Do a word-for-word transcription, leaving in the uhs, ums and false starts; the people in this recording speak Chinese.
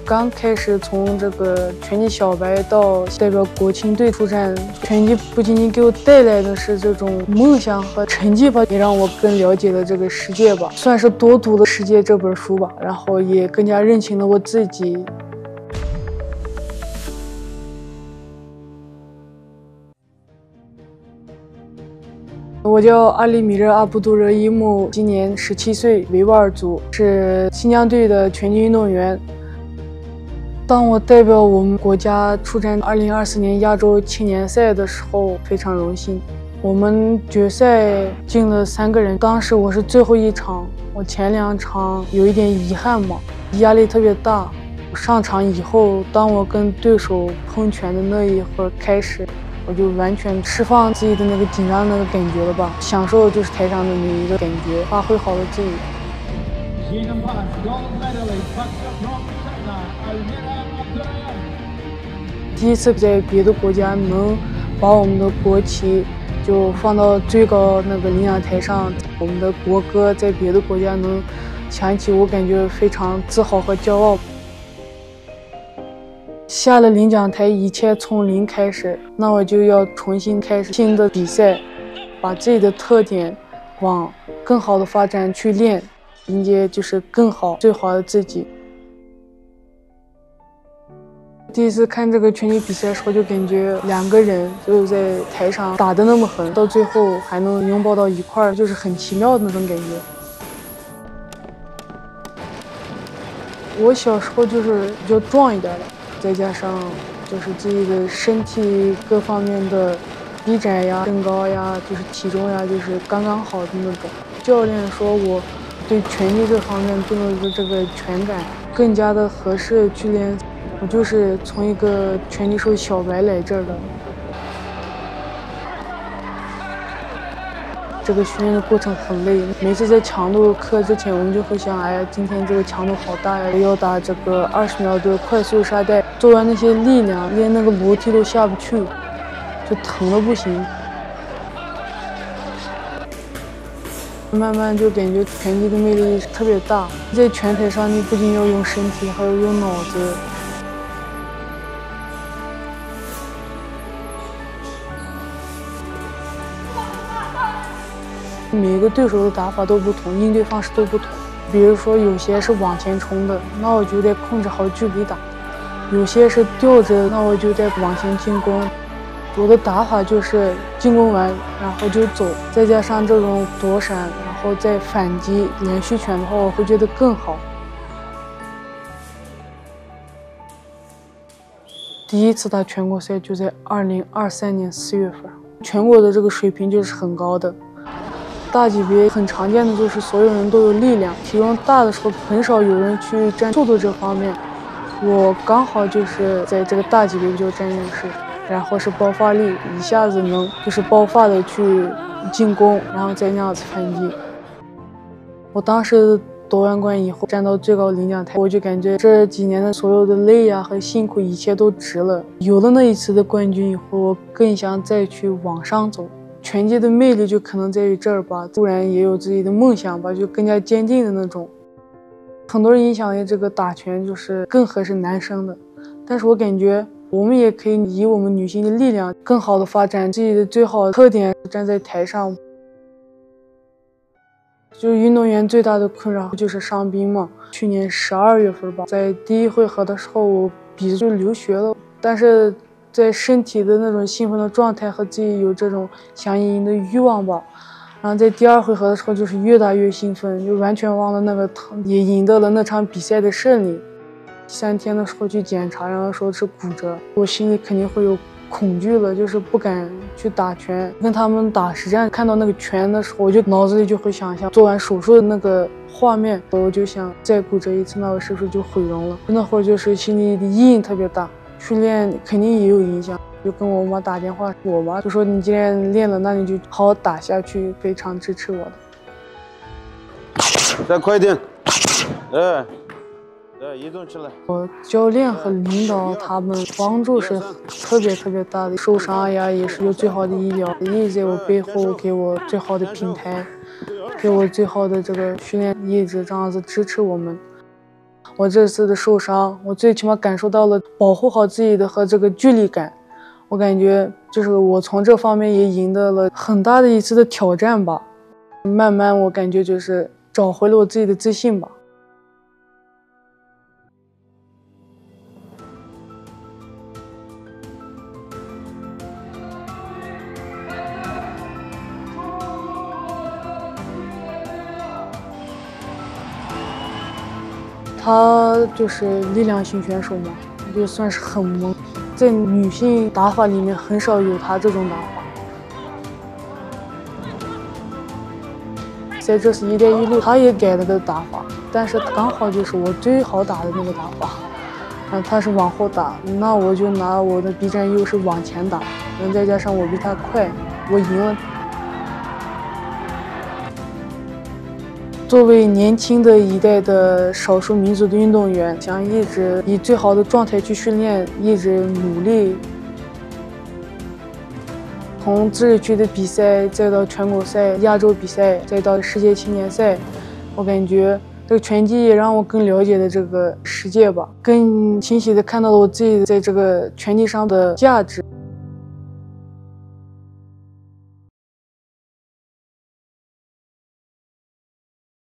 刚开始从这个拳击小白到代表国青队出战，拳击不仅仅给我带来的是这种梦想和成绩吧，也让我更了解了这个世界吧，算是多读了《世界》这本书吧，然后也更加认清了我自己。我叫阿里米热阿布杜热伊木，今年十七岁，维吾尔族，是新疆队的拳击运动员。当我代表我们国家出战二零二四年亚洲青年赛的时候，非常荣幸。我们决赛进了三个人，当时我是最后一场，我前两场有一点遗憾嘛，压力特别大。上场以后，当我跟对手碰拳的那一会儿开始，我就完全释放自己的那个紧张的那个感觉了吧，享受就是台上的每一个感觉，发挥好了自己。第一次在别的国家能把我们的国旗就放到最高那个领奖台上，我们的国歌在别的国家能响起，我感觉非常自豪和骄傲。下了领奖台，一切从零开始，那我就要重新开始新的比赛，把自己的特点往更好的发展去练，迎接就是更好最好的自己。第一次看这个拳击比赛的时候，就感觉两个人就在台上打得那么狠，到最后还能拥抱到一块儿，就是很奇妙的那种感觉。我小时候就是比较壮一点的，再加上就是自己的身体各方面的臂展呀、身高呀，就是体重呀，就是刚刚好的那种。教练说我对拳击这方面对我的这个拳感更加的合适去练。我就是从一个拳击手小白来这儿的。这个训练的过程很累，每次在强度课之前，我们就会想，哎呀，今天这个强度好大呀，要打这个二十秒的快速沙袋，做完那些力量，连那个楼梯都下不去，就疼得不行。慢慢就感觉拳击的魅力特别大，在拳台上，你不仅要用身体，还要用脑子。每一个对手的打法都不同，应对方式都不同。比如说，有些是往前冲的，那我就得控制好距离打；有些是吊着，那我就得往前进攻。我的打法就是进攻完，然后就走，再加上这种躲闪，然后再反击连续拳的话，我会觉得更好。第一次打全国赛就在二零二三年四月份，全国的这个水平就是很高的。大级别很常见的就是所有人都有力量，体重大的时候很少有人去占速度这方面。我刚好就是在这个大级别比较占优势，然后是爆发力，一下子能就是爆发的去进攻，然后再那样子反击。我当时夺完冠以后站到最高领奖台，我就感觉这几年的所有的累呀和辛苦，一切都值了。有了那一次的冠军以后，我更想再去往上走。拳击的魅力就可能在于这儿吧，突然也有自己的梦想吧，就更加坚定的那种。很多人影响力这个打拳就是更合适男生的，但是我感觉我们也可以以我们女性的力量，更好的发展自己的最好的特点，站在台上。就是运动员最大的困扰就是伤兵嘛。去年十二月份吧，在第一回合的时候，我鼻子就流血了，但是在身体的那种兴奋的状态和自己有这种想赢的欲望吧，然后在第二回合的时候就是越打越兴奋，就完全忘了那个疼，也赢得了那场比赛的胜利。第三天的时候去检查，然后说是骨折，我心里肯定会有恐惧了，就是不敢去打拳。跟他们打实战，看到那个拳的时候，我就脑子里就会想象做完手术的那个画面，我就想再骨折一次，那我是不是就毁容了？那会儿就是心里的阴影特别大。训练肯定也有影响，就跟我妈打电话，我妈就说你既然练了，那你就好好打下去，非常支持我的。 再快点，对，对，移动起来。 我教练和领导他们帮助是特别特别大的，受伤呀也是有最好的医疗，一直在我背后给我最好的平台，给我最好的这个训练，一直这样子支持我们。 我这次的受伤，我最起码感受到了保护好自己的和这个距离感。我感觉就是我从这方面也赢得了很大的一次的挑战吧。慢慢我感觉就是找回了我自己的自信吧。她就是力量型选手嘛，就算是很猛，在女性打法里面很少有她这种打法。在这次一带一路，她也改了个打法，但是刚好就是我最好打的那个打法。嗯，她是往后打，那我就拿我的臂展优势往前打，然后再加上我比她快，我赢了。作为年轻的一代的少数民族的运动员，想一直以最好的状态去训练，一直努力。从自治区的比赛，再到全国赛、亚洲比赛，再到世界青年赛，我感觉这个拳击也让我更了解了这个世界吧，更清晰地看到了我自己在这个拳击上的价值。